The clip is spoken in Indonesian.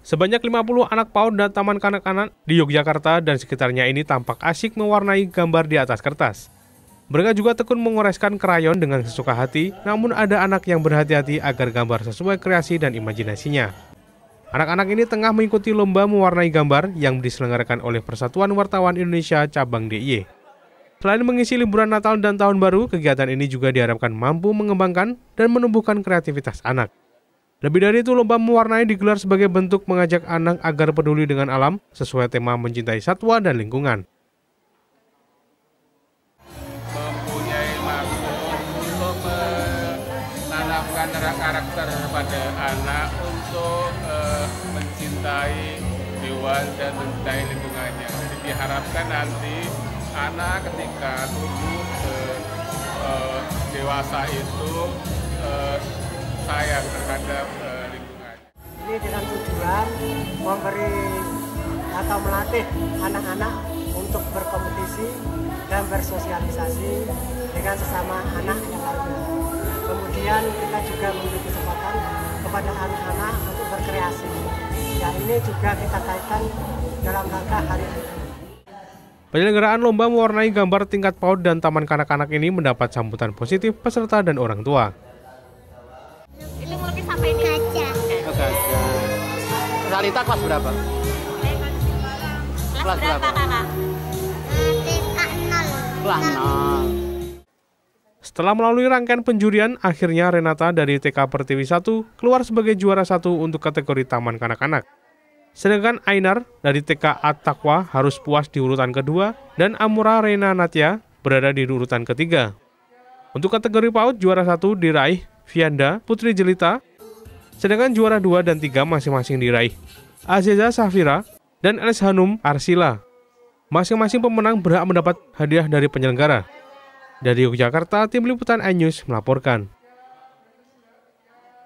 Sebanyak 50 anak PAUD dan taman kanak-kanak di Yogyakarta dan sekitarnya ini tampak asyik mewarnai gambar di atas kertas. Mereka juga tekun mengoreskan krayon dengan sesuka hati, namun ada anak yang berhati-hati agar gambar sesuai kreasi dan imajinasinya. Anak-anak ini tengah mengikuti lomba mewarnai gambar yang diselenggarakan oleh Persatuan Wartawan Indonesia Cabang DIY. Selain mengisi liburan Natal dan Tahun Baru, kegiatan ini juga diharapkan mampu mengembangkan dan menumbuhkan kreativitas anak. Lebih dari itu, lomba mewarnai digelar sebagai bentuk mengajak anak agar peduli dengan alam sesuai tema mencintai satwa dan lingkungan. Mempunyai maksud untuk menanamkan karakter pada anak untuk mencintai hewan dan mencintai lingkungannya. Jadi diharapkan nanti anak ketika tumbuh dewasa itu sayang terhadap lingkungan. Ini dengan tujuan memberi atau melatih anak-anak untuk berkompetisi dan bersosialisasi dengan sesama anak yang lainnya. Kemudian kita juga memberi kesempatan kepada anak-anak untuk berkreasi. Ya, ini juga kita kaitkan dalam rangka hari ini. Penyelenggaraan lomba mewarnai gambar tingkat PAUD dan taman kanak-kanak ini mendapat sambutan positif peserta dan orang tua. Ini melukis apa ini? Gajah. Gajah. Salita kelas berapa? Kelas berapa kakak? Kelas 0. Setelah melalui rangkaian penjurian, akhirnya Renata dari TK Pertiwi 1 keluar sebagai juara 1 untuk kategori taman kanak-kanak. Sedangkan Ainar dari TK At-Taqwa harus puas di urutan kedua dan Amura Rena Natya berada di urutan ketiga. Untuk kategori PAUD, juara 1 diraih Vianda Putri Jelita, sedangkan juara 2 dan 3 masing-masing diraih Aziza Safira dan Els Hanum Arsila. Masing-masing pemenang berhak mendapat hadiah dari penyelenggara. Dari Yogyakarta, Tim Liputan iNews melaporkan.